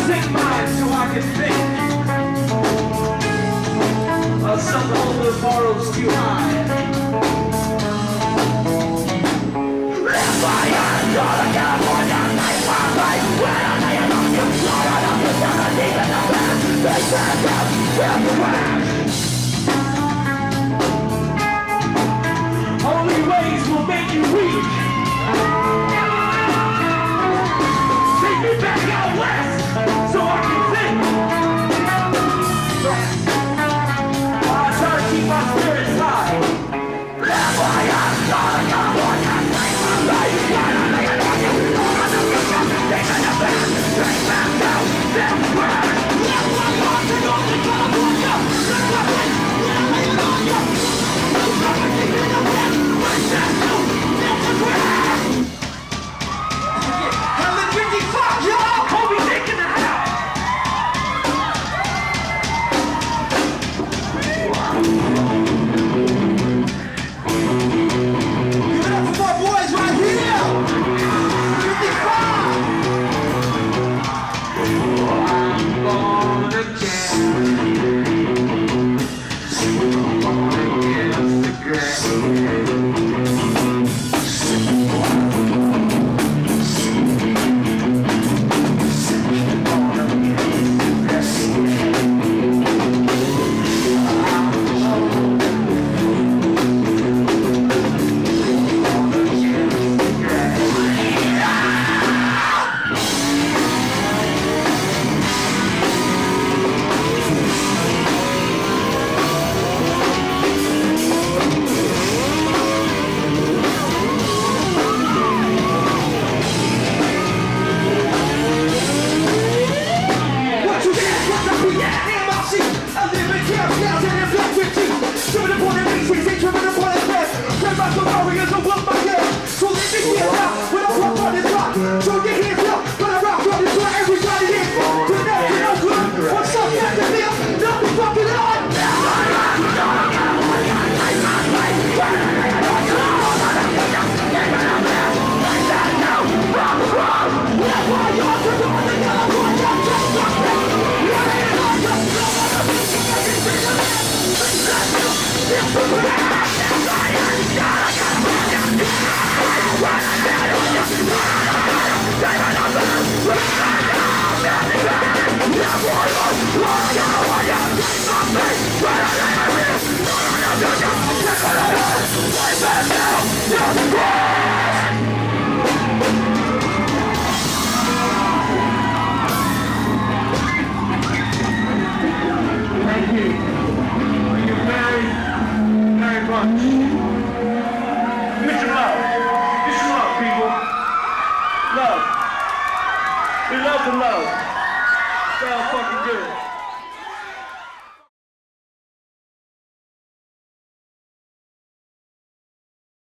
sing mine so I can think. Something a little borrow's too high. If I am gonna get more than my life, when I am on you, I'm gonna leave it up there. They turn out everywhere. Only ways will make you weak. Take me back out west so I can think. I try to keep my spirits high. If I am gonna get more than my life, when I am on you, I'm gonna take it up there. Take back out everywhere. If I want to go to California, Helen, Ricky, fuck y'all! Kobe taking the house! Give it up for my boys right here! 55! I'm gonna get the grass. Thank you. Thank you very, very much. Mission love. Mission love, people. Love. We love the love. So fucking good.